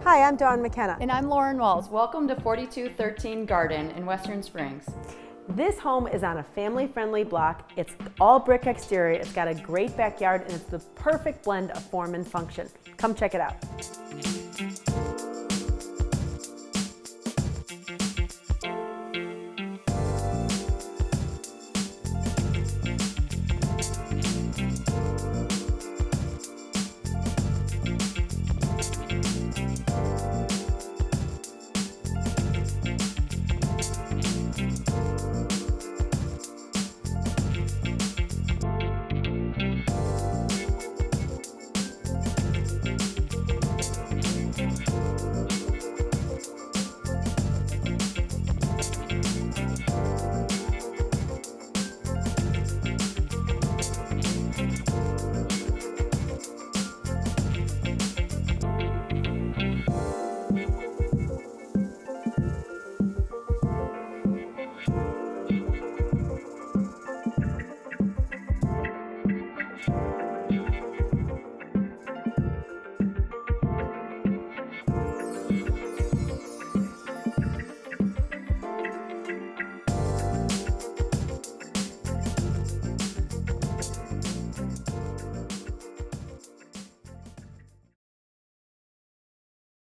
Hi, I'm Dawn McKenna. And I'm Lauren Walls. Welcome to 4213 Garden in Western Springs. This home is on a family-friendly block. It's all brick exterior, it's got a great backyard, and it's the perfect blend of form and function. Come check it out.